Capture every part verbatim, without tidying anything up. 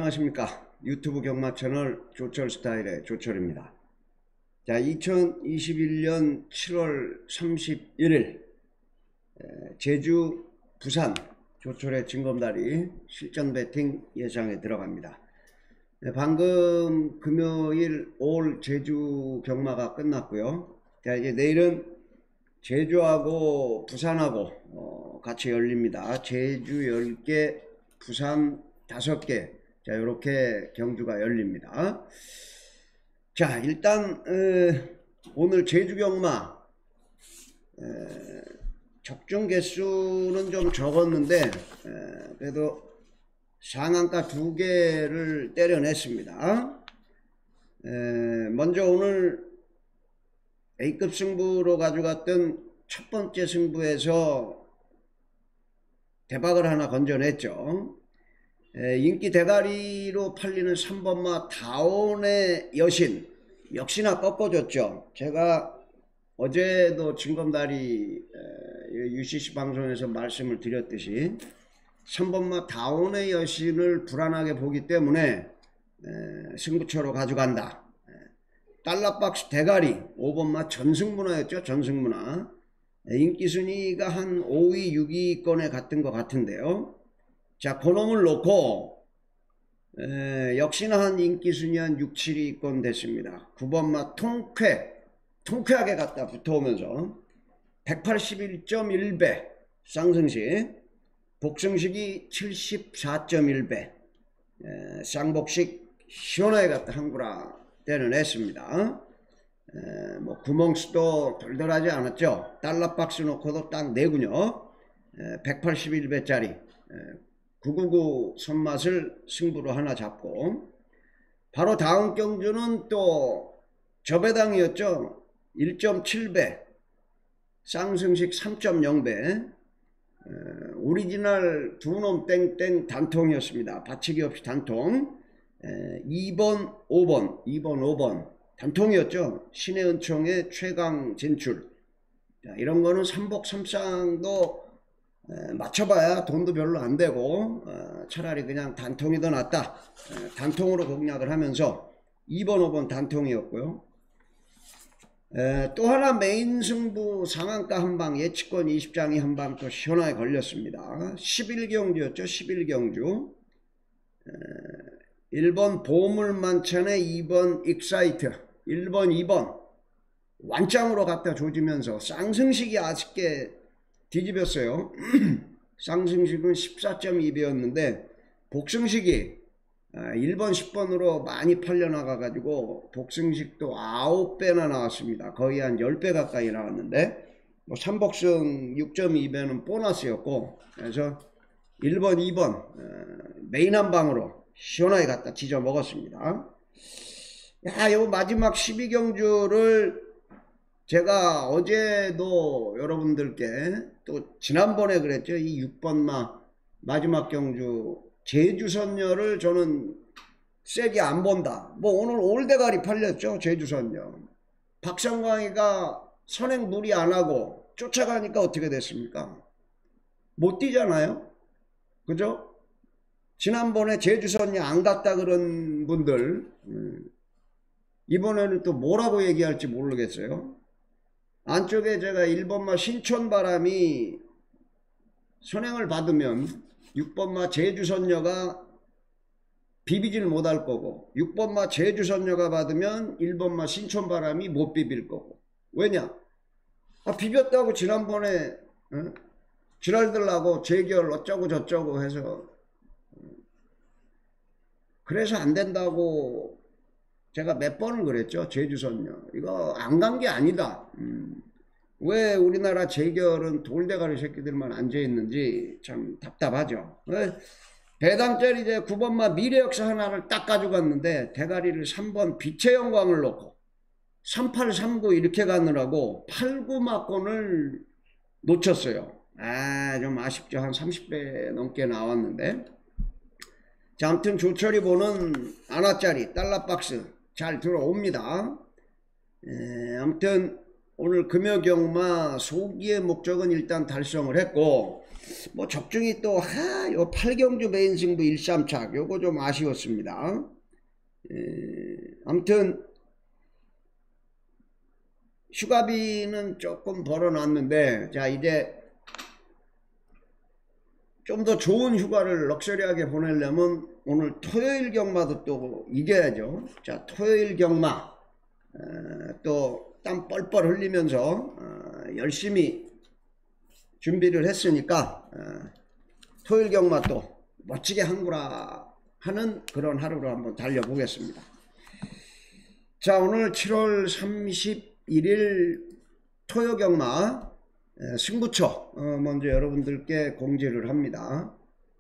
안녕하십니까. 유튜브 경마 채널 조철 스타일의 조철입니다. 자, 이천이십일 년 칠월 삼십일일 제주, 부산 조철의 징검다리 실전 배팅 예상에 들어갑니다. 네, 방금 금요일 올 제주 경마가 끝났고요. 자, 이제 내일은 제주하고 부산하고 어, 같이 열립니다. 제주 열 개, 부산 다섯 개. 자, 이렇게 경주가 열립니다. 자, 일단 에, 오늘 제주 경마 에, 적중 개수는 좀 적었는데 에, 그래도 상한가 두 개를 때려냈습니다. 에, 먼저 오늘 A급 승부로 가져갔던 첫 번째 승부에서 대박을 하나 건져냈죠. 에, 인기 대가리로 팔리는 삼 번마 다온의 여신 역시나 꺾어줬죠. 제가 어제도 징검다리 유씨씨 방송에서 말씀을 드렸듯이 삼 번마 다온의 여신을 불안하게 보기 때문에 에, 승부처로 가져간다. 에, 달러박스 대가리 오 번마 전승문화였죠. 전승문화 인기순위가 한 오 위, 육 위권에 갔던 것 같은데요. 자, 그놈을 놓고 에, 역시나 한 인기순위 한 육, 칠 위권 됐습니다. 구 번마 통쾌 통쾌하게 갔다 붙어오면서 백팔십일 점 일 배 쌍승식, 복승식이 칠십사 점 일 배 에, 쌍복식 시원하게 갔다 한구라 때려냈습니다. 에, 뭐 구멍수도 덜덜하지 않았죠. 달러박스 놓고도 딱 내군요. 에, 백팔십일 배짜리 에, 구구구 손맛을 승부로 하나 잡고, 바로 다음 경주는 또 저배당이었죠. 일 점 칠 배 쌍승식 삼 점 영 배 에, 오리지널 두놈 땡땡 단통이었습니다. 받치기 없이 단통. 에, 이 번, 오 번, 이 번, 오 번 단통이었죠. 신의 은총의 최강 진출. 자, 이런 거는 삼복 삼상도 에, 맞춰봐야 돈도 별로 안 되고 어, 차라리 그냥 단통이 더 낫다. 에, 단통으로 공략을 하면서 이 번, 오 번 단통이었고요. 에, 또 하나 메인 승부 상한가 한방 예측권 이십 장이 한방 또 시원하게 걸렸습니다. 십일 경주였죠. 십일 경주. 에, 일 번 보물만찬에 이 번 익사이트, 일 번, 이 번 완짱으로 갖다 조지면서 쌍승식이 아쉽게 뒤집었어요. 쌍승식은 십사 점 이 배였는데 복승식이 일 번, 십 번으로 많이 팔려나가 가지고 복승식도 아홉 배나 나왔습니다. 거의 한 십 배 가까이 나왔는데 뭐 삼복승 육 점 이 배는 보너스였고, 그래서 일 번, 이 번 메인 한방으로 시원하게 갖다 지져 먹었습니다. 야, 요 마지막 십이 경주를 제가 어제도 여러분들께, 또 지난번에 그랬죠. 이 육 번마 마지막 경주 제주선녀를 저는 세게 안 본다. 뭐 오늘 올대가리 팔렸죠. 제주선녀. 박상광이가 선행 무리 안 하고 쫓아가니까 어떻게 됐습니까? 못 뛰잖아요. 그죠? 지난번에 제주선녀 안 갔다 그런 분들 음, 이번에는 또 뭐라고 얘기할지 모르겠어요. 안쪽에 제가 일 번마 신촌바람이 선행을 받으면 육 번마 제주선녀가 비비질 못할 거고, 육 번마 제주선녀가 받으면 일 번마 신촌바람이 못 비빌 거고. 왜냐? 아, 비볐다고 지난번에 어? 지랄들라고 재결 어쩌고 저쩌고 해서 그래서 안 된다고 제가 몇 번을 그랬죠. 제주선녀 이거 안 간 게 아니다. 음. 왜 우리나라 재결은 돌대가리 새끼들만 앉아있는지 참 답답하죠. 배당짜리 이제 구 번마 미래역사 하나를 딱 가져갔는데 대가리를 삼 번 빛의 영광을 놓고 삼 팔, 삼 구 이렇게 가느라고 팔, 구 마권을 놓쳤어요. 아, 좀 아쉽죠. 한 삼십 배 넘게 나왔는데. 자, 아무튼 조철이 보는 아나짜리 달러박스 잘 들어옵니다. 에, 아무튼 오늘 금요경마 소기의 목적은 일단 달성을 했고, 뭐 적중이 또, 하, 요 팔경주 메인 승부 일삼착, 요거 좀 아쉬웠습니다. 에, 아무튼, 휴가비는 조금 벌어놨는데, 자, 이제 좀 더 좋은 휴가를 럭셔리하게 보내려면 오늘 토요일 경마도 또 이겨야죠. 자, 토요일 경마, 또 땀 뻘뻘 흘리면서 어, 열심히 준비를 했으니까 어, 토요일 경마 또 멋지게 한구라 하는 그런 하루로 한번 달려보겠습니다. 자, 오늘 칠월 삼십일일 토요 경마 승부처 어, 먼저 여러분들께 공지를 합니다.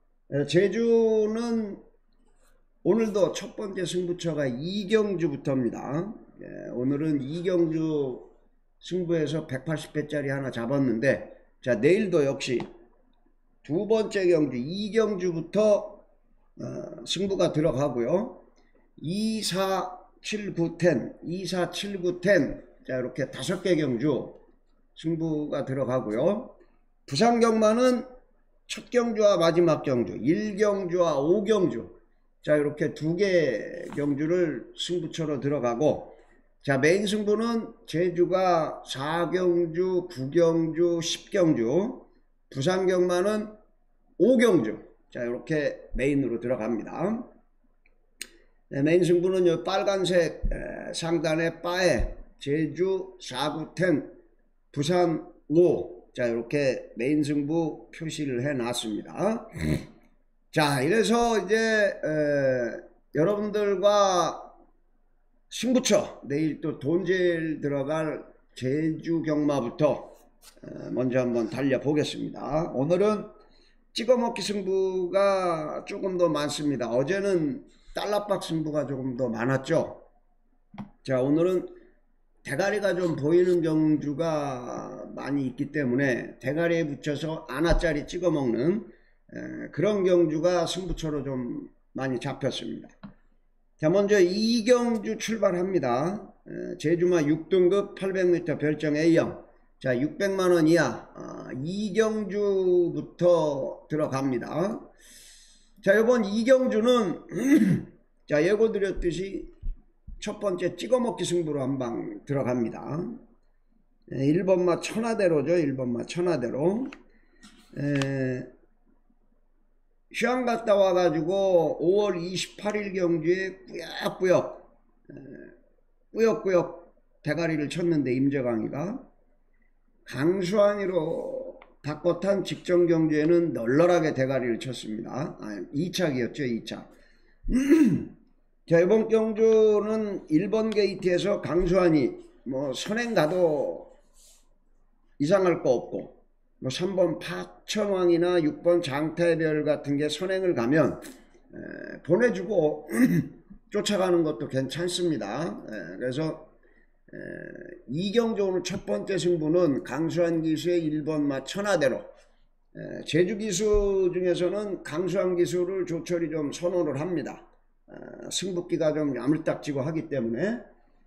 제주는 오늘도 첫 번째 승부처가 이경주부터입니다. 예, 오늘은 이경주 승부에서 백팔십 회짜리 하나 잡았는데, 자, 내일도 역시 두 번째 경주 이경주부터 어, 승부가 들어가고요. 이, 사, 칠, 구, 텐, 이, 사, 칠, 구, 텐, 자, 이렇게 다섯 개 경주 승부가 들어가고요. 부산 경마는 첫 경주와 마지막 경주, 일 경주와 오 경주, 자, 이렇게 두 개 경주를 승부처로 들어가고, 자, 메인 승부는 제주가 사 경주, 구 경주, 십 경주, 부산 경마는 오 경주, 자, 이렇게 메인으로 들어갑니다. 네, 메인 승부는 이 빨간색 에, 상단의 바에 제주 사, 구, 텐, 부산 오, 자, 이렇게 메인 승부 표시를 해 놨습니다. 자, 이래서 이제 에, 여러분들과 승부처, 내일 또 돈제일 들어갈 제주 경마부터 에, 먼저 한번 달려보겠습니다. 오늘은 찍어먹기 승부가 조금 더 많습니다. 어제는 달러박 승부가 조금 더 많았죠. 자, 오늘은 대가리가 좀 보이는 경주가 많이 있기 때문에 대가리에 붙여서 아나짜리 찍어먹는 에, 그런 경주가 승부처로 좀 많이 잡혔습니다. 자, 먼저 이 경주 출발합니다. 에, 제주마 육 등급 팔백 미터 별정 A형, 자, 육백만 원 이하 어, 이 경주부터 들어갑니다. 자, 이번 이 경주는 자, 예고 드렸듯이 첫 번째 찍어먹기 승부로 한방 들어갑니다. 에, 일 번마 천하대로죠. 일 번마 천하대로. 에, 휴양 갔다 와가지고 오월 이십팔일 경주에 꾸역꾸역 에, 꾸역꾸역 대가리를 쳤는데, 임재광이가 강수환이로 바꿔탄 직전 경주에는 널널하게 대가리를 쳤습니다. 아, 이 착이었죠. 이 착. 자, 이번 경주는 일 번 게이트에서 강수환이 뭐 선행 가도 이상할 거 없고, 뭐 삼 번 파천왕이나 육 번 장태별 같은 게 선행을 가면 에, 보내주고 쫓아가는 것도 괜찮습니다. 에, 그래서 에, 이 경주 오늘 첫 번째 승부는 강수환 기수의 일 번마 천하대로. 에, 제주 기수 중에서는 강수환 기수를 조철이 좀 선호를 합니다. 에, 승부기가 좀 야물딱지고 하기 때문에.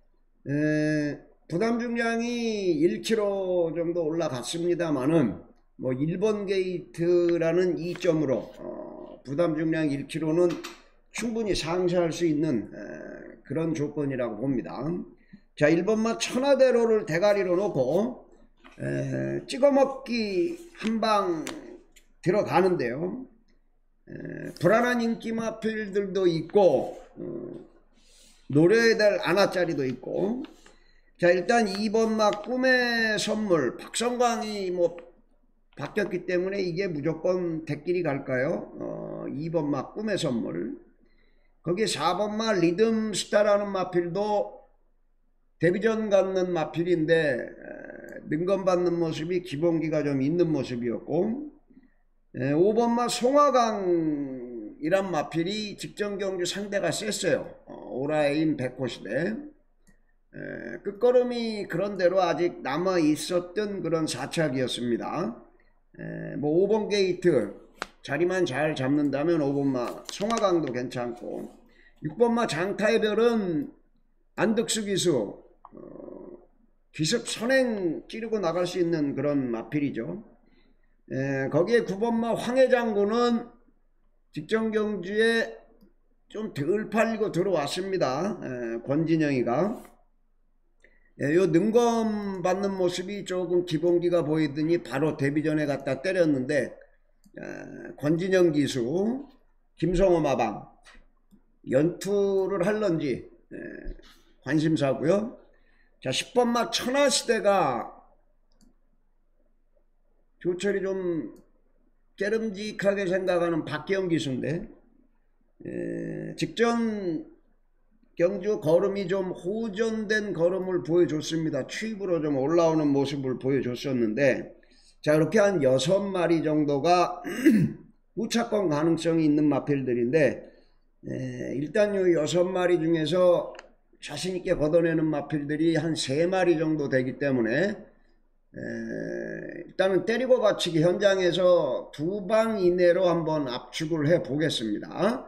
에, 부담 중량이 일 킬로그램 정도 올라갔습니다만은 뭐 일 번 게이트라는 이점으로 어, 부담 중량 일 킬로그램는 충분히 상쇄할 수 있는 에, 그런 조건이라고 봅니다. 자, 일 번마 천하대로를 대가리로 놓고 에, 찍어먹기 한방 들어가는데요. 에, 불안한 인기 마필들도 있고 어, 노려야 될 아나짜리도 있고. 자, 일단 이 번마 꿈의 선물 박성광이 뭐 바뀌었기 때문에 이게 무조건 대끼리 갈까요? 어, 이 번마 꿈의 선물, 거기 사 번마 리듬스타라는 마필도 데뷔전 갖는 마필인데 능건 받는 모습이 기본기가 좀 있는 모습이었고, 에, 오 번마 송화강이란 마필이 직전 경주 상대가 셌어요. 어, 오라인 백호시대. 에, 끝걸음이 그런대로 아직 남아 있었던 그런 사착이었습니다. 에, 뭐 오 번 게이트 자리만 잘 잡는다면 오 번마 송화강도 괜찮고, 육 번마 장타의 별은 안득수 기수 어, 기습 선행 찌르고 나갈 수 있는 그런 마필이죠. 에, 거기에 구 번마 황해장군은 직전 경주에 좀 덜 팔리고 들어왔습니다. 에, 권진영이가. 에, 요 능검 받는 모습이 조금 기본기가 보이더니 바로 데뷔전에 갖다 때렸는데, 에, 권진영 기수, 김성호 마방 연투를 할런지 에, 관심사고요. 자, 십 번마 천하시대가 조철이 좀 깨름직하게 생각하는 박기영 기수인데, 에, 직전 경주 걸음이 좀 호전된 걸음을 보여줬습니다. 추입으로 좀 올라오는 모습을 보여줬었는데, 자, 이렇게 한 여섯 마리 정도가 우차권 가능성이 있는 마필들인데, 에, 일단 이 여섯 마리 중에서 자신있게 걷어내는 마필들이 한 세 마리 정도 되기 때문에, 에, 일단은 때리고 받치기 현장에서 두 방 이내로 한번 압축을 해 보겠습니다.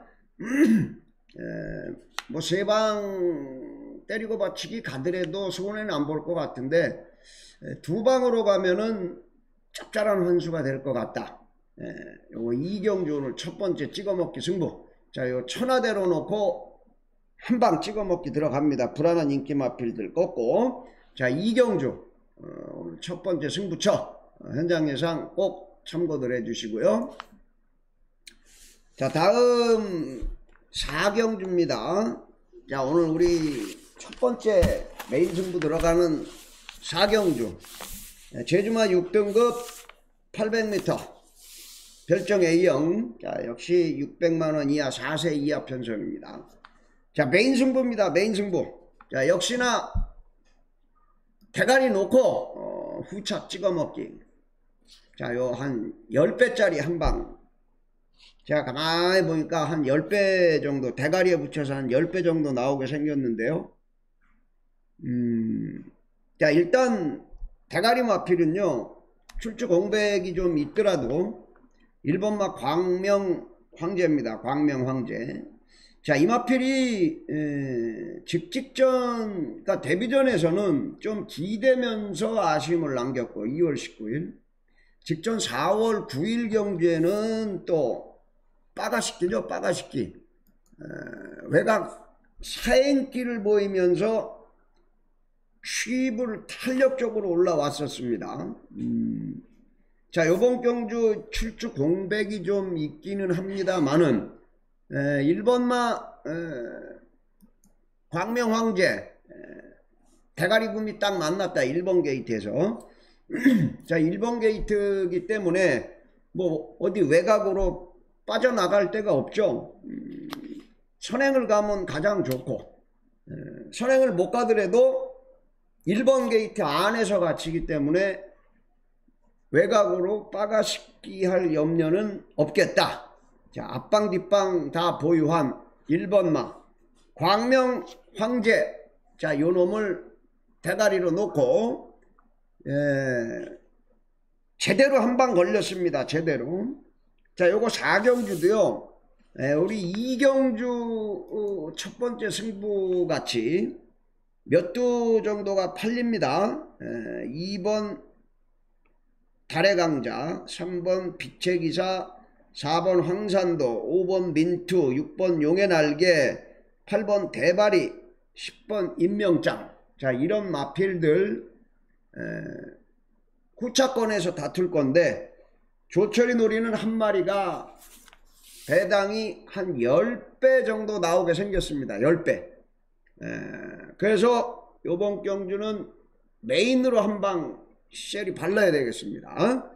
뭐 세 방 때리고 받치기 가더라도 손해는 안 볼 것 같은데, 에, 두 방으로 가면은 짭짤한 환수가 될 것 같다. 에, 요거 이경주 오늘 첫 번째 찍어먹기 승부. 자, 요 천하대로 놓고 한 방 찍어먹기 들어갑니다. 불안한 인기 마필들 꺾고. 자, 이경주 어, 오늘 첫 번째 승부처 어, 현장 예상 꼭 참고들 해주시고요. 자, 다음 사경주입니다. 자, 오늘 우리 첫 번째 메인 승부 들어가는 사경주. 제주마 육 등급 팔백 미터 별정 A형. 자, 역시 육백만 원 이하 사 세 이하 편성입니다. 자, 메인 승부입니다. 메인 승부. 자, 역시나 대가리 놓고 어, 후착 찍어먹기. 자, 요 한 십 배짜리 한 방. 제가 가만히 보니까 한 십 배 정도, 대가리에 붙여서 한 십 배 정도 나오게 생겼는데요. 음, 자, 일단 대가리 마필은요, 출주 공백이 좀 있더라도 일 번마 광명 황제입니다. 광명 황제. 자, 이 마필이 에, 직직전, 그러니까 데뷔전에서는 좀 기대면서 아쉬움을 남겼고, 이월 십구일. 직전 사월 구일 경주에는 또 빠가식기죠. 빠가식기. 외곽 사행기를 보이면서 취입을 탄력적으로 올라왔었습니다. 음. 자, 요번 경주 출주 공백이 좀 있기는 합니다만은 에, 일 번마 에, 광명황제 에, 대가리금이 딱 만났다. 일 번 게이트에서. 자, 일 번 게이트이기 때문에 뭐 어디 외곽으로 빠져나갈 데가 없죠. 음, 선행을 가면 가장 좋고, 에, 선행을 못 가더라도 일 번 게이트 안에서 갇히기 때문에 외곽으로 빠가시기 할 염려는 없겠다. 자, 앞방 뒷방 다 보유한 일 번마 광명 황제. 자, 요 놈을 대가리로 놓고 에, 제대로 한 방 걸렸습니다. 제대로. 자, 요거 사경주도요, 에, 우리 이경주 어, 첫 번째 승부 같이 몇 두 정도가 팔립니다. 에, 이 번 달의 강자, 삼 번 빛의 기사, 사 번 황산도, 오 번 민투, 육 번 용의 날개, 팔 번 대바리, 십 번 임명장. 자, 이런 마필들 에, 후차권에서 다툴 건데, 조철이 노리는 한 마리가 배당이 한 십 배 정도 나오게 생겼습니다. 십 배. 에, 그래서 요번 경주는 메인으로 한 방 쉘이 발라야 되겠습니다.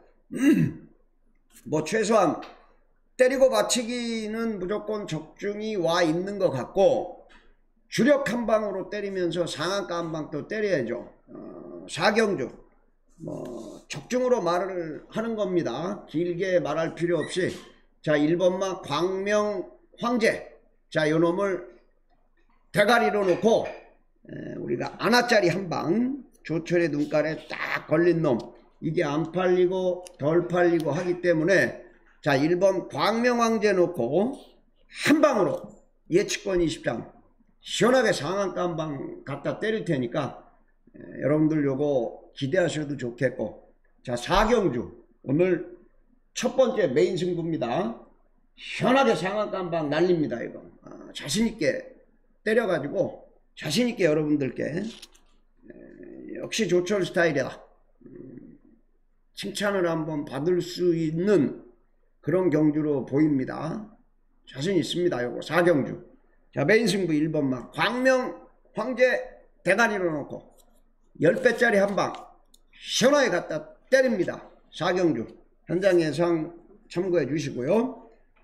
뭐 최소한 때리고 받치기는 무조건 적중이 와 있는 것 같고, 주력 한 방으로 때리면서 상한가 한 방 또 때려야죠. 어, 사경주 뭐 적중으로 말을 하는 겁니다. 길게 말할 필요 없이. 자, 일 번마 광명 황제. 자, 요 놈을 대가리로 놓고 에, 우리가 아나짜리 한 방, 조철의 눈깔에 딱 걸린 놈, 이게 안 팔리고 덜 팔리고 하기 때문에, 자, 일 번 광명 황제 놓고 한 방으로 예측권 이십 장 시원하게 상한가 한 방 갖다 때릴 테니까 에, 여러분들 요거 기대하셔도 좋겠고. 자, 사경주 오늘 첫 번째 메인 승부입니다. 시원하게 상한가 한방 날립니다. 이거 아, 자신있게 때려가지고 자신있게 여러분들께 에, 역시 조철 스타일이다 음, 칭찬을 한번 받을 수 있는 그런 경주로 보입니다. 자신 있습니다. 요거 사 경주. 자, 메인 승부 일 번 막 광명 황제 대가리로 놓고 십 배짜리 한방 시원하게 갖다 때립니다. 사 경주 현장 예상 참고해 주시고요.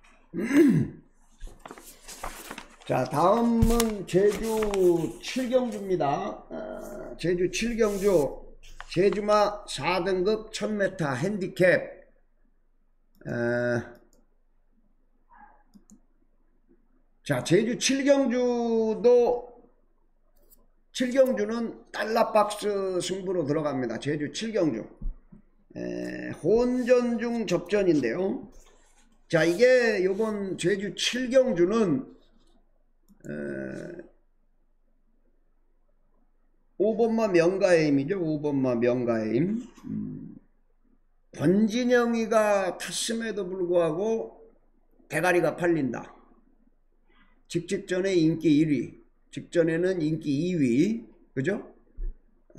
자, 다음은 제주 칠 경주입니다. 어, 제주 칠 경주 제주마 사 등급 천 미터 핸디캡 어, 자, 제주 칠 경주도 칠 경주는 달러박스 승부로 들어갑니다. 제주 칠 경주 에, 혼전 중 접전인데요. 자, 이게 요번 제주 칠 경주는 에, 오 번마 명가의 힘이죠. 오 번마 명가의 힘. 음, 권진영이가 탔음에도 불구하고 대가리가 팔린다. 직직전에 인기 일 위, 직전에는 인기 이 위, 그죠? 어,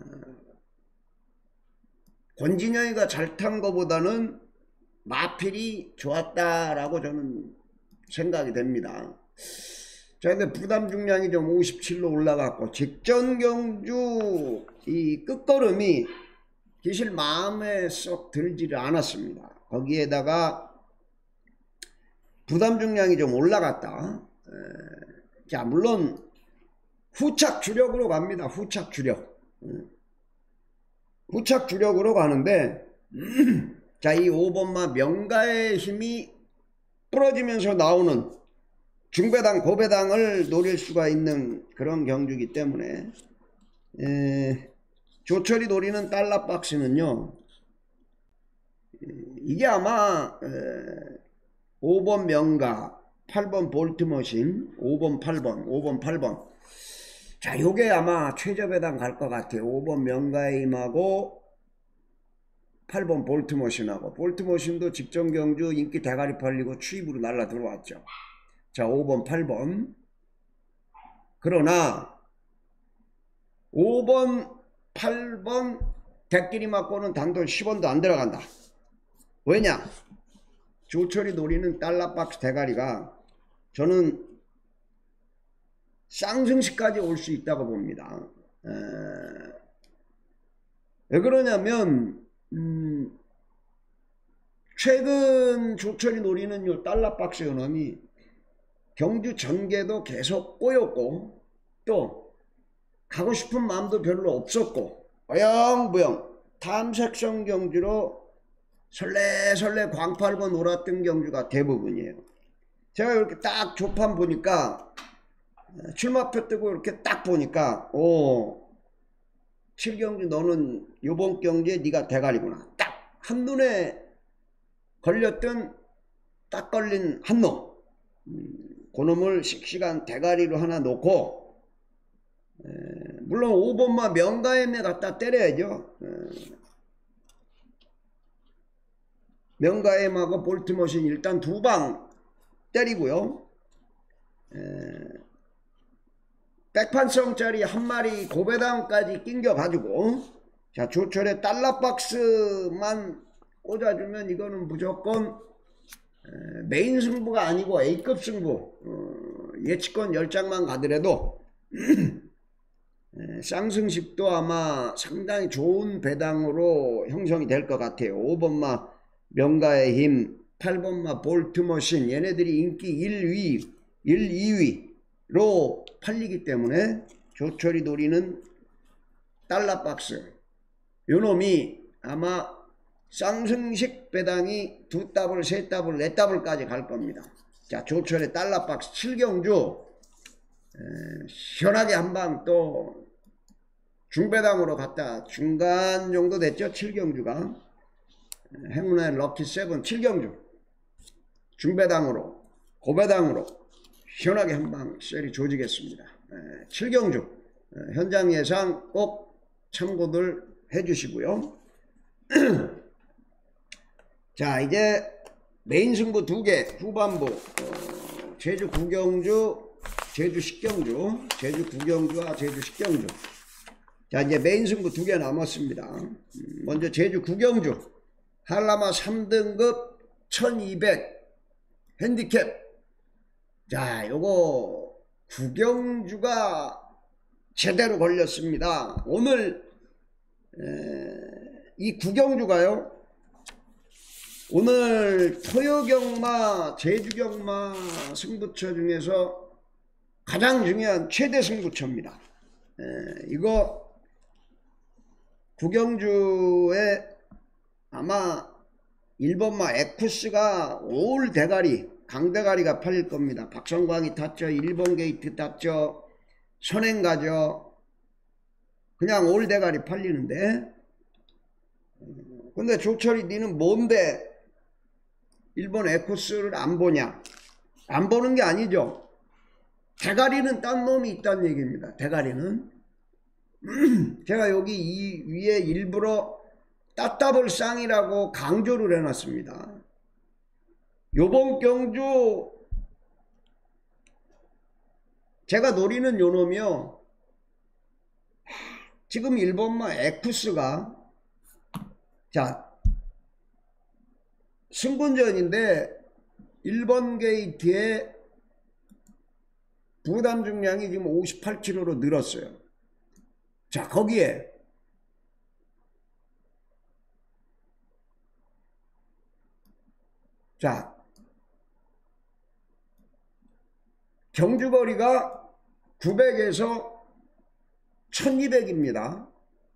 권진영이가 잘 탄 것보다는 마필이 좋았다라고 저는 생각이 됩니다. 자, 근데 부담 중량이 좀 오십칠로 올라갔고 직전 경주 이 끝걸음이 기실 마음에 쏙 들지를 않았습니다. 거기에다가 부담 중량이 좀 올라갔다. 에, 자, 물론 후착 주력으로 갑니다. 후착 주력. 후착 주력으로 가는데 자, 이 오 번마 명가의 힘이 부러지면서 나오는 중배당 고배당을 노릴 수가 있는 그런 경주이기 때문에 에, 조철이 노리는 달러박스는요 이게 아마 에, 오 번 명가 팔 번 볼트머신 오 번 팔 번 오 번 팔 번 자, 요게 아마 최저배당 갈 것 같아요. 오 번 명가의 힘하고 팔 번 볼트머신하고 볼트머신도 직전 경주 인기 대가리 팔리고 추입으로 날라 들어왔죠. 자, 오 번 팔 번 그러나 오 번 팔 번 대끼리 맞고는 단돈 십 원도 안 들어간다. 왜냐? 조철이 노리는 달러박스 대가리가 저는 쌍승시까지 올 수 있다고 봅니다. 에... 왜 그러냐면 음... 최근 조철이 노리는 요 달러박스 연험이 경주 전개도 계속 꼬였고 또 가고 싶은 마음도 별로 없었고 어영부영 탐색성 경주로 설레설레 광팔고 놀았던 경주가 대부분이에요. 제가 이렇게 딱 조판 보니까 출마표 뜨고 이렇게 딱 보니까 오 칠 경주 너는 요번 경주에 네가 대가리구나. 딱 한눈에 걸렸던 딱 걸린 한놈 음, 그놈을 씩씩한 대가리로 하나 놓고 에, 물론 오 번마 명가임에 갖다 때려야죠. 에, 명가임하고 볼트머신 일단 두 방 때리고요. 에, 백판성짜리 한 마리 고배당까지 낑겨 가지고 자, 조철의 달러박스만 꽂아주면 이거는 무조건 에, 메인 승부가 아니고 A급 승부 어, 예치권 열 장만 가더라도 에, 쌍승식도 아마 상당히 좋은 배당으로 형성이 될 것 같아요. 오 번마 명가의 힘, 팔 번마 볼트머신 얘네들이 인기 일 위, 일, 이 위로 팔리기 때문에 조철이 노리는 달러박스 요놈이 아마 쌍승식 배당이 두 더블, 세 더블, 네 더블까지 갈 겁니다. 자, 조철의 달러박스 칠 경주 에, 시원하게 한방 또 중배당으로 갔다 중간 정도 됐죠. 칠 경주가 행운의 럭키 세븐 칠 경주 중배당으로 고배당으로 시원하게 한방 셀이 조지겠습니다. 에, 칠 경주 에, 현장 예상 꼭 참고들 해주시고요. 자, 이제 메인 승부 두 개, 후반부. 어, 제주 구경주, 제주 식경주, 제주 구경주와 제주 식경주. 자, 이제 메인 승부 두 개 남았습니다. 먼저 제주 구경주. 한라마 삼 등급 천이백 핸디캡. 자, 요거 구경주가 제대로 걸렸습니다. 오늘 에, 이 구경주가요, 오늘 토요경마, 제주경마 승부처 중에서 가장 중요한 최대 승부처입니다. 에, 이거 구경주의 아마 일 번마 에쿠스가 올 대가리, 강대가리가 팔릴 겁니다. 박성광이 탔죠. 일 번 게이트 탔죠. 선행 가죠. 그냥 올 대가리 팔리는데, 근데 조철이 니는 뭔데 일 번 에쿠스를 안 보냐? 안 보는 게 아니죠. 대가리는 딴 놈이 있다는 얘기입니다. 대가리는. 제가 여기 이 위에 일부러 따따블 쌍이라고 강조를 해놨습니다. 요번 경주 제가 노리는 요놈이요, 지금 일 번마 에쿠스가, 자, 승군전인데 일 번 게이트에 부담 중량이 지금 오십팔 킬로그램로 늘었어요. 자, 거기에 자, 경주거리가 구백에서 천이백입니다.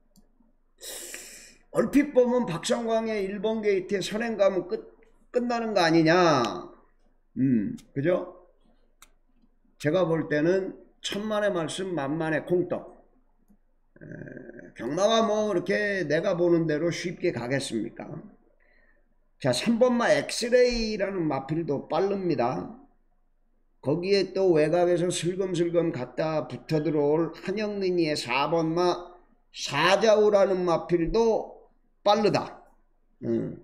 얼핏 보면 박성광의 일 번 게이트에 선행 가면 끝, 끝나는 거 아니냐. 음, 그죠? 제가 볼 때는 천만의 말씀 만만의 콩떡. 에, 경마가 뭐 이렇게 내가 보는 대로 쉽게 가겠습니까? 자, 삼 번마 엑스레이라는 마필도 빠릅니다. 거기에 또 외곽에서 슬금슬금 갖다 붙어 들어올 한영린이의 사 번마 사자우라는 마필도 빠르다. 음.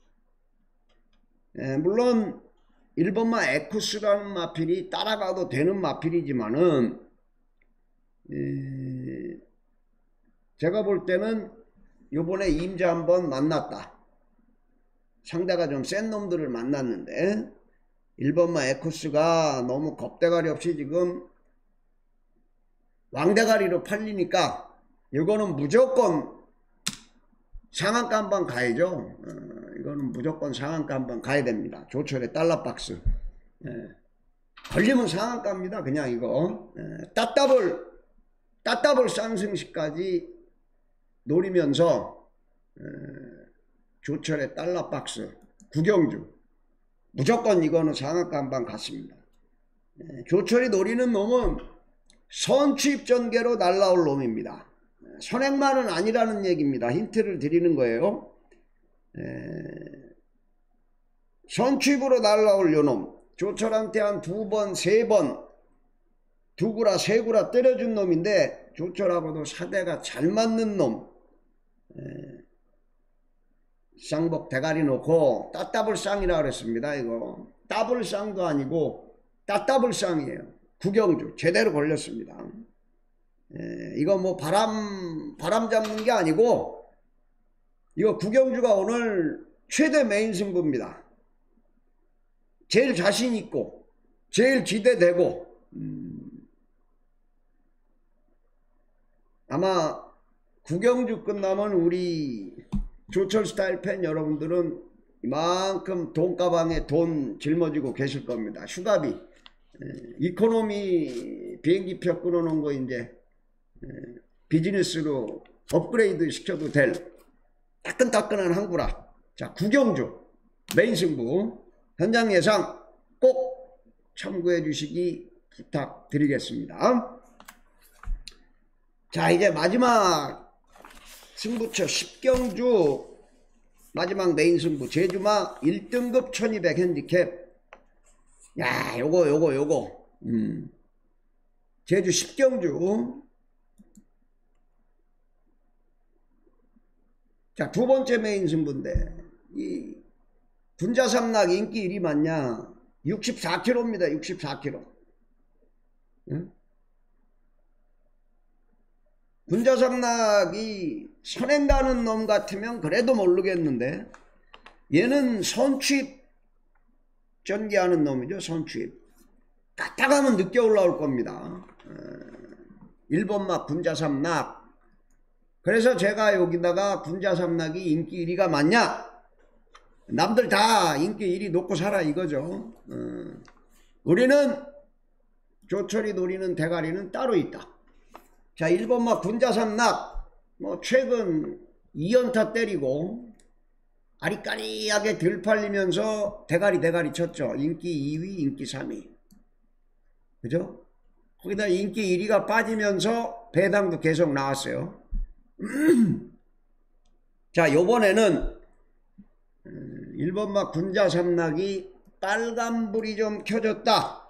예, 물론 일 번마 에쿠스라는 마필이 따라가도 되는 마필이지만은, 예, 제가 볼 때는 요번에 임자 한번 만났다. 상대가 좀 센 놈들을 만났는데 일 번마 에쿠스가 너무 겁대가리 없이 지금 왕대가리로 팔리니까 이거는 무조건 상한가 한번 가야죠. 어, 이거는 무조건 상한가 한번 가야 됩니다. 조철의 달러박스. 예. 걸리면 상한가입니다. 그냥 이거. 예. 따따블 따따블 쌍승시까지 노리면서 예. 조철의 달러박스 구경주 무조건 이거는 상한가 한번 갔습니다. 예. 조철이 노리는 놈은 선취입 전개로 날라올 놈입니다. 선행만은 아니라는 얘기입니다. 힌트를 드리는 거예요. 에... 선취입으로 날라올 요놈, 조철한테 한 두 번, 세 번 두 구라, 세 구라 때려준 놈인데 조철하고도 사대가 잘 맞는 놈. 에... 쌍복 대가리 놓고 따따블 쌍이라 그랬습니다. 이거 따블 쌍도 아니고 따따블 쌍이에요. 구경주 제대로 걸렸습니다. 예, 이거 뭐 바람 바람 잡는 게 아니고 이거 구경주가 오늘 최대 메인 승부입니다. 제일 자신 있고 제일 기대되고, 음, 아마 구경주 끝나면 우리 조철 스타일 팬 여러분들은 이만큼 돈가방에 돈 짊어지고 계실 겁니다. 휴가비, 예, 이코노미 비행기표 끊어놓은 거 이제 비즈니스로 업그레이드 시켜도 될 따끈따끈한 항구라. 자, 구경주 메인 승부 현장 예상 꼭 참고해 주시기 부탁드리겠습니다. 자, 이제 마지막 승부처 십경주 마지막 메인 승부 제주마 일 등급 천이백 핸디캡. 야, 요거 요거 요거 음. 제주 십경주. 자, 두 번째 메인 승부인데 이 군자삼락 인기 일 위 맞냐? 육십사 킬로그램입니다. 육십사 킬로그램. 응? 군자삼락이 선행 가는 놈 같으면 그래도 모르겠는데 얘는 선취입 전개하는 놈이죠. 선취입. 갔다 가면 늦게 올라올 겁니다. 일 번막 군자삼락. 그래서 제가 여기다가 군자삼락이 인기 일 위가 맞냐? 남들 다 인기 일 위 놓고 살아 이거죠. 우리는 조철이 노리는 대가리는 따로 있다. 자, 일 번막 군자삼락. 뭐 최근 이 연타 때리고 아리까리하게 덜 팔리면서 대가리 대가리 쳤죠. 인기 이 위, 인기 삼 위. 그죠? 거기다 인기 일 위가 빠지면서 배당도 계속 나왔어요. 자, 요번에는 일 번막 군자삼락이 빨간불이 좀 켜졌다.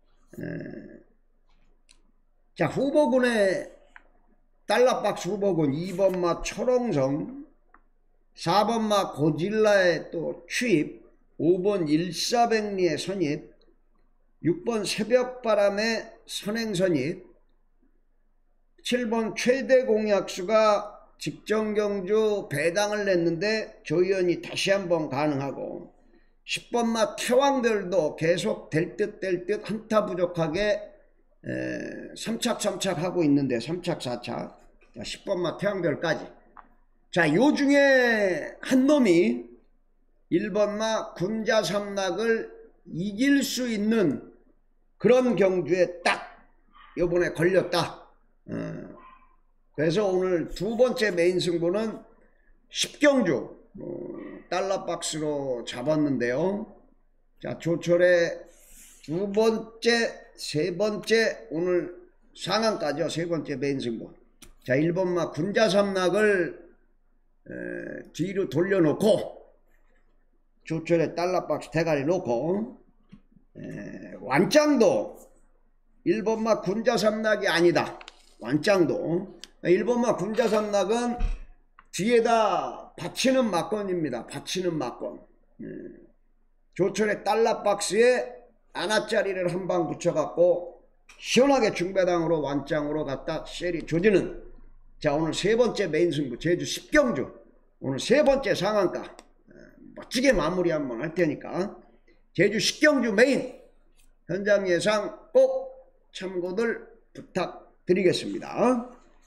자, 후보군의 달러박스 후보군 이 번막 초롱성, 사 번막 고질라의 또 추입, 오 번 일사백리의 선입, 육 번 새벽바람의 선행선입, 칠 번 최대 공약수가 직전경주 배당을 냈는데 조의원이 다시 한번 가능하고, 십 번막 태왕별도 계속 될 듯 될 듯 한타 부족하게 에, 삼착 삼착 하고 있는데 삼착 사착. 자, 십 번막 태왕별까지. 자, 요 중에 한 놈이 일 번막 군자삼락을 이길 수 있는 그런 경주에 딱 요번에 걸렸다. 어, 그래서 오늘 두 번째 메인 승부는 십 경주 어, 달러박스로 잡았는데요. 자, 조철의 두 번째, 세 번째, 오늘 상한가죠. 세 번째 메인 승부. 자, 일 번막 군자삼락을 에, 뒤로 돌려놓고 조철의 달러박스 대가리 놓고 에, 완짱도 일 번막 군자삼락이 아니다. 완짱도 일 번막 군자삼락은 뒤에다 받치는 막건입니다. 받치는 막건. 에, 조철의 달러박스에 아나짜리를 한 방 붙여갖고 시원하게 중배당으로 완짱으로 갖다 셀이 조지는. 자, 오늘 세 번째 메인 승부 제주 십 경주 오늘 세 번째 상한가 멋지게 마무리 한번 할 테니까 제주 십 경주 메인 현장 예상 꼭 참고들 부탁드리겠습니다.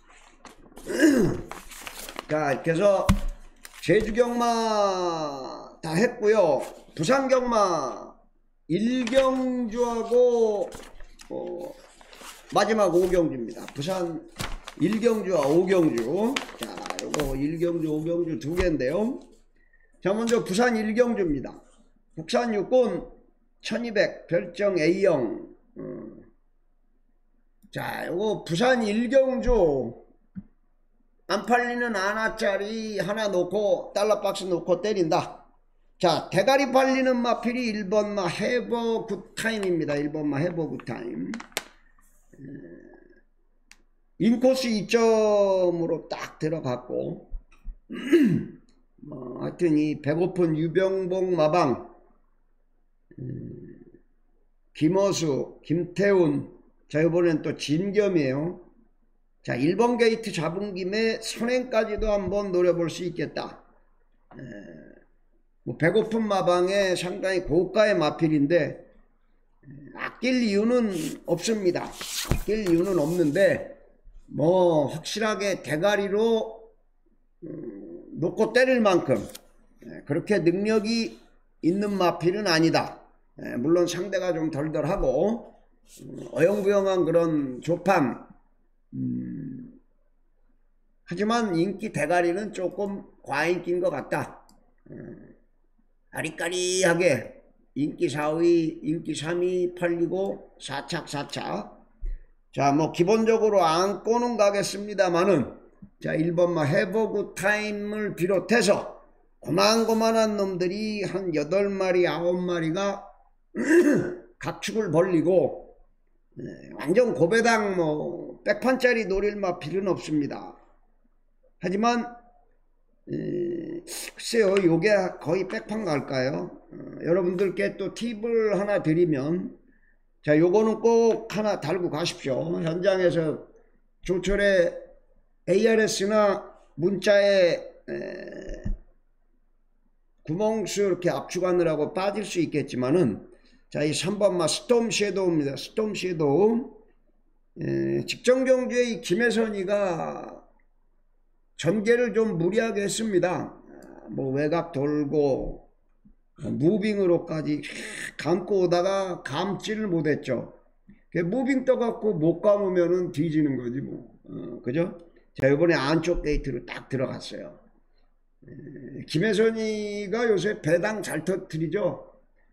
자, 이렇게 해서 제주 경마 다 했고요. 부산 경마 일 경주하고 어, 마지막 오 경주입니다. 부산 일 경주와 오 경주. 자, 요거 일 경주, 오 경주 두 개인데요. 자, 먼저 부산 일 경주입니다. 국산 육군 천이백 별정 A형. 음. 자, 요거 부산 일 경주 안 팔리는 하나짜리 하나 놓고 달러박스 놓고 때린다. 자, 대가리 팔리는 마필이 일 번마 해버 굿타임입니다. 일 번마 해버 굿타임. 인코스 이 점으로 딱 들어갔고 뭐 하여튼 이 배고픈 유병복 마방, 음, 김어수, 김태훈. 자, 이번엔 또 진겸이에요. 자, 일 번 게이트 잡은 김에 선행까지도 한번 노려볼 수 있겠다. 에, 뭐 배고픈 마방에 상당히 고가의 마필인데 아낄 이유는 없습니다. 아낄 이유는 없는데 뭐 확실하게 대가리로 음, 놓고 때릴 만큼 에, 그렇게 능력이 있는 마필은 아니다. 에, 물론 상대가 좀 덜덜하고 음, 어영부영한 그런 조판. 음, 하지만 인기 대가리는 조금 과인기인 것 같다. 음, 아리까리하게 인기 사 위, 인기 삼 위 팔리고 사착 사착. 자, 뭐 기본적으로 안고는 가겠습니다만은 자, 일 번마 해버굿 타임을 비롯해서 고만고만한 놈들이 한 여덟 마리, 아홉 마리가 각축을 벌리고 네, 완전 고배당 뭐 백판짜리 노릴 마필은 없습니다. 하지만 에, 글쎄요, 요게 거의 백판 갈까요? 어, 여러분들께 또 팁을 하나 드리면, 자, 요거는 꼭 하나 달고 가십시오. 현장에서 조철의 에이알에스나 문자에 에, 구멍수 이렇게 압축하느라고 빠질 수 있겠지만은, 자, 이 삼 번마 스톰 섀도우입니다. 스톰 섀도우. 에, 직전경주의 이 김혜선이가 전개를 좀 무리하게 했습니다. 뭐 외곽 돌고 무빙으로까지 감고 오다가 감지를 못했죠. 무빙 떠갖고 못 감으면은 뒤지는 거지 뭐. 어, 그죠? 자, 이번에 안쪽 게이트로 딱 들어갔어요. 에, 김혜선이가 요새 배당 잘 터뜨리죠.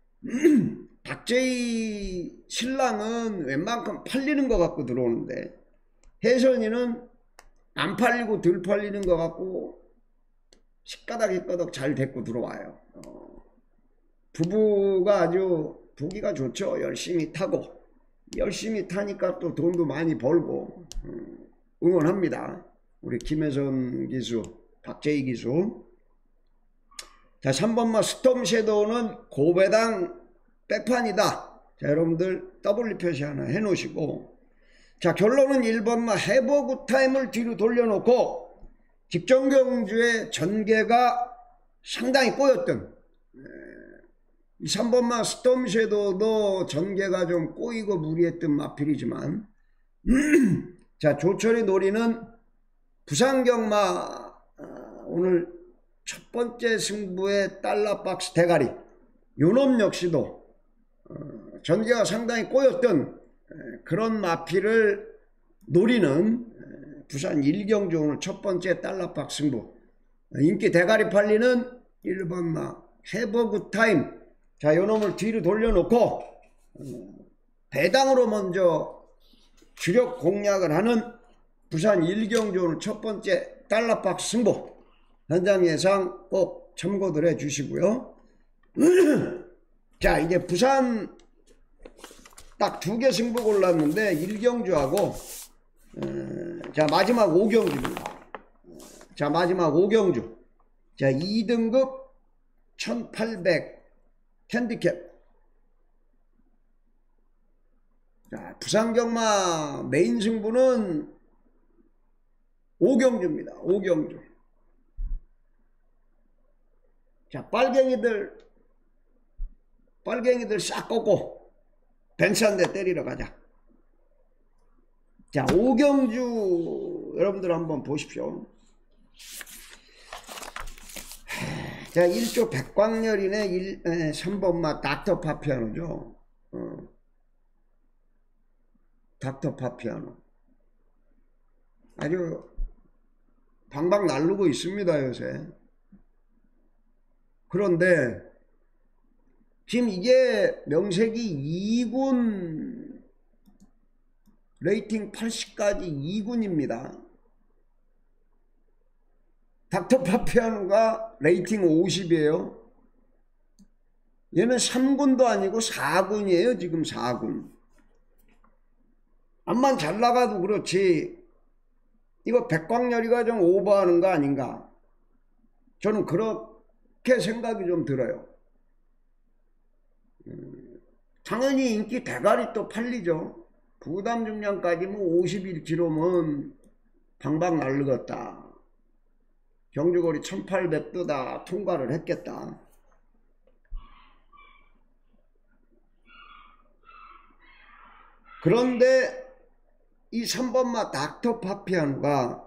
박재희 신랑은 웬만큼 팔리는 것 같고 들어오는데, 혜선이는 안 팔리고 덜 팔리는 것 같고 식가닥 식가닥 잘 데리고 들어와요. 어, 부부가 아주 보기가 좋죠. 열심히 타고, 열심히 타니까 또 돈도 많이 벌고. 음, 응원합니다. 우리 김혜선 기수, 박재희 기수. 자, 삼 번마 스톰 섀도우는 고배당 백판이다. 자, 여러분들 더블유 표시 하나 해 놓으시고, 자, 결론은 일 번마 해버 굿타임을 뒤로 돌려놓고 직전경주의 전개가 상당히 꼬였던, 이 삼 번마 스톰 섀도우도 전개가 좀 꼬이고 무리했던 마필이지만, 자, 조철이 노리는 부산경마 오늘 첫 번째 승부의 달러박스 대가리, 요놈 역시도 전개가 상당히 꼬였던 그런 마필을 노리는 부산 일경주 오늘 첫 번째 달러박스 승부. 인기 대가리 팔리는 일 번마 해버 굿타임. 자, 요놈을 뒤로 돌려놓고 배당으로 먼저 주력 공략을 하는 부산 일경주 오늘 첫 번째 달러박스 승부. 현장 예상 꼭 참고들 해 주시고요. 자, 이제 부산 딱 두 개 승부 골랐는데 일경주하고 어, 자, 마지막 오경주입니다. 자, 마지막 오경주. 자, 이 등급 천팔백 핸디캡. 자, 부산경마 메인 승부는 오경주입니다. 오경주. 자, 빨갱이들 빨갱이들 싹 꺾고 벤츠 한 대 때리러 가자. 자, 오경주 여러분들 한번 보십시오. 자, 일 조 백광열이네. 삼 번마 닥터 파피아노죠. 어. 닥터 파피아노 아주 방방 날르고 있습니다 요새. 그런데 지금 이게 명색이 이 군 레이팅 팔십까지 이 군입니다. 닥터 파피아노가 레이팅 오십이에요. 얘는 삼 군도 아니고 사 군이에요. 지금 사 군. 암만 잘 나가도 그렇지 이거 백광열이가 좀 오버하는 거 아닌가, 저는 그렇게 생각이 좀 들어요. 음, 당연히 인기 대가리 또 팔리죠. 부담 중량까지 뭐 오십일 킬로그램은 방방 날르겠다. 경주거리 천팔백도 다 통과를 했겠다. 그런데 이 삼 번마 닥터 파피아노가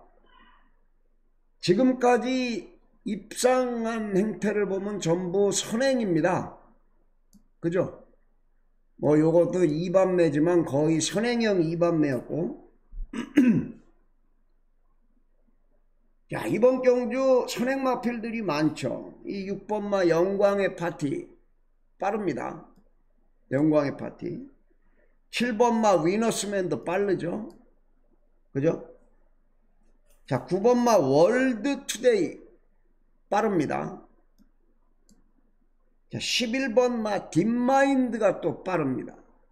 지금까지 입상한 행태를 보면 전부 선행입니다. 그죠? 뭐 요것도 이 반매지만 거의 선행형 이 반매였고 자, 이번 경주 선행 마필들이 많죠. 이 육 번마 영광의 파티 빠릅니다. 영광의 파티. 칠 번마 위너스맨도 빠르죠. 그죠? 자, 구 번마 월드 투데이 빠릅니다. 자, 십일 번마 딥마인드가 또 빠릅니다.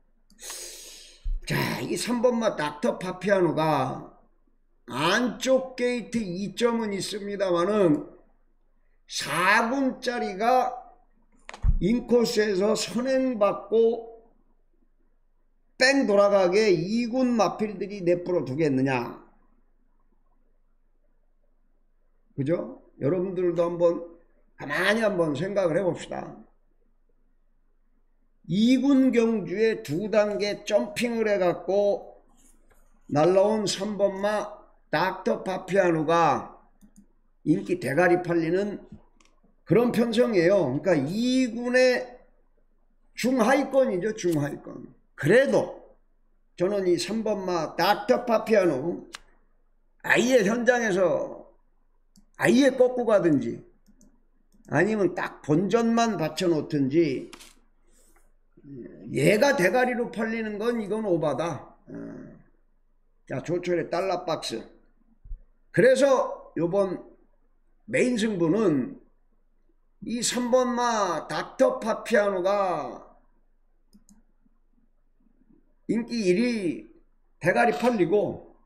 자, 이 삼 번마 닥터 파피아노가 안쪽 게이트 이 점은 있습니다만은 사 군짜리가 인코스에서 선행받고 뺑 돌아가게 이 군 마필들이 내버려 두겠느냐. 그죠? 여러분들도 한번 가만히 한번 생각을 해봅시다. 이 군 경주에 두 단계 점핑을 해갖고 날라온 삼 번마 닥터 파피아노가 인기 대가리 팔리는 그런 편성이에요. 그러니까 이 군의 중하위권이죠. 중하위권. 그래도 저는 이 삼 번마 닥터 파피아노 아예 현장에서 아예 꺾고 가든지 아니면 딱 본전만 받쳐놓든지 얘가 대가리로 팔리는 건 이건 오바다. 자, 조철의 달러박스. 그래서 요번 메인 승부는 이 삼 번마 닥터 파피아노가 인기 일 위 대가리 팔리고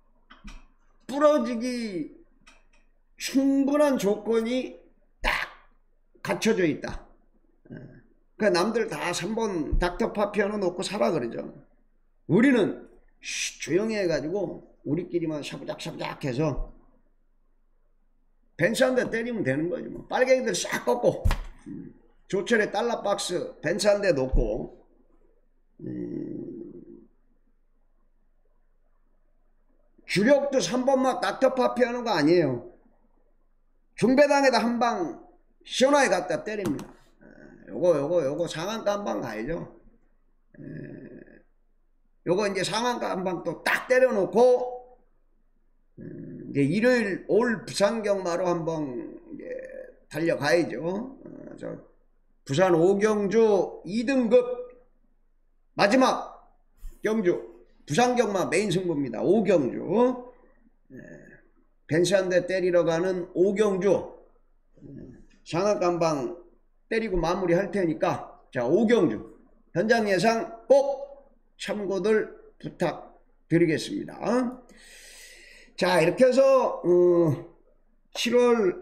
부러지기 충분한 조건이 딱 갖춰져 있다. 그러니까 남들 다 삼 번 닥터 파피아노 놓고 사라 그러죠. 우리는 쉬, 조용히 해가지고 우리끼리만 샤부작샤부작 해서 벤츠 한 대 때리면 되는 거지 뭐. 빨갱이들 싹 꺾고 음, 조철의 달러박스 벤츠 한 대 놓고 음, 주력도 삼 번마 닥터 파피아노가 아니에요. 중배당에다 한 방 시원하게 갖다 때립니다. 요거 요거 요거 상한가 한 방 가야죠. 에, 요거 이제 상한가 한 방 또 딱 때려놓고 음, 이제 일요일 올 부산경마로 한번 이제 달려가야죠. 어, 저 부산 오경주 이 등급 마지막 경주 부산경마 메인 승부입니다. 오경주 에, 벤츠 한 대 때리러 가는 오경주 상한가 한 방 때리고 마무리 할 테니까 자 오경주 현장 예상 꼭 참고들 부탁드리겠습니다. 자 이렇게 해서 어, 칠월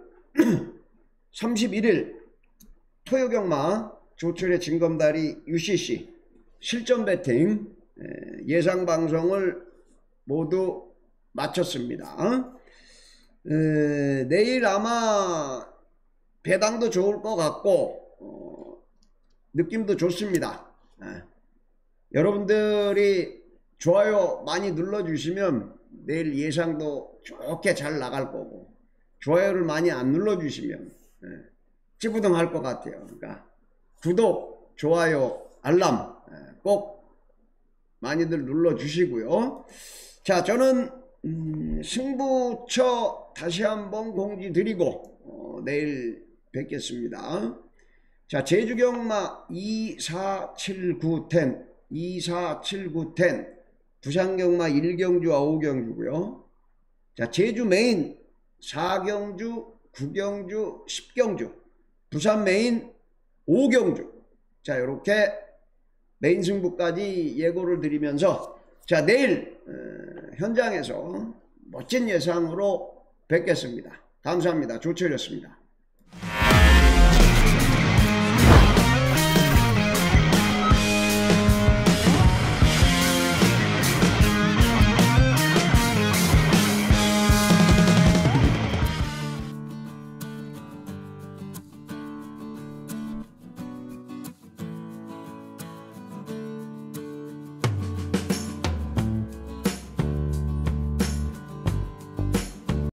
삼십일일 토요경마 조철의 진검다리 유씨씨 실전 배팅 예상 방송을 모두 마쳤습니다. 에, 내일 아마 배당도 좋을 것 같고 어, 느낌도 좋습니다. 에, 여러분들이 좋아요 많이 눌러주시면 내일 예상도 좋게 잘 나갈 거고 좋아요를 많이 안 눌러주시면 에, 찌부둥할 것 같아요. 그러니까 구독, 좋아요, 알람 에, 꼭 많이들 눌러주시고요. 자 저는 음, 승부처 다시 한번 공지 드리고 어, 내일 뵙겠습니다. 자 제주경마 이, 사, 칠, 구, 텐 이, 사, 칠, 구, 텐 부산경마 일 경주와 오 경주고요. 자 제주 메인 사 경주, 구 경주, 십 경주 부산 메인 오 경주 자 이렇게 메인 승부까지 예고를 드리면서 자 내일 어, 현장에서 멋진 예상으로 뵙겠습니다. 감사합니다. 조철이었습니다.